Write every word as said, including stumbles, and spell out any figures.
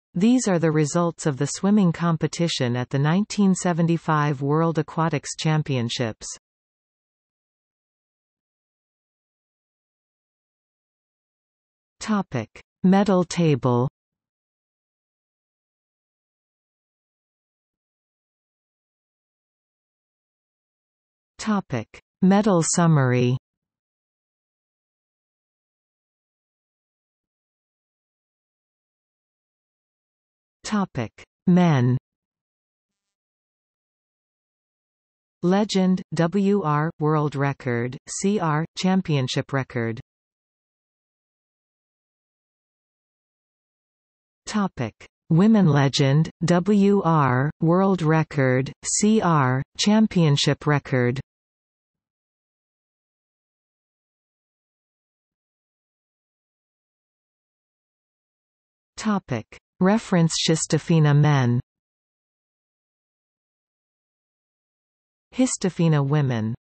These are the results of the swimming competition at the nineteen seventy-five World Aquatics Championships. Topic: Medal table. Topic: Medal summary. Topic: Men. Legend, W R, World Record, C R, Championship Record. Topic: Women. Legend, W R, World Record, C R, Championship Record. Topic: Reference Histofina. Men. Histofina. Women.